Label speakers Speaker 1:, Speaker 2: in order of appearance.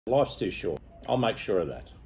Speaker 1: Life's too short. I'll make sure of that.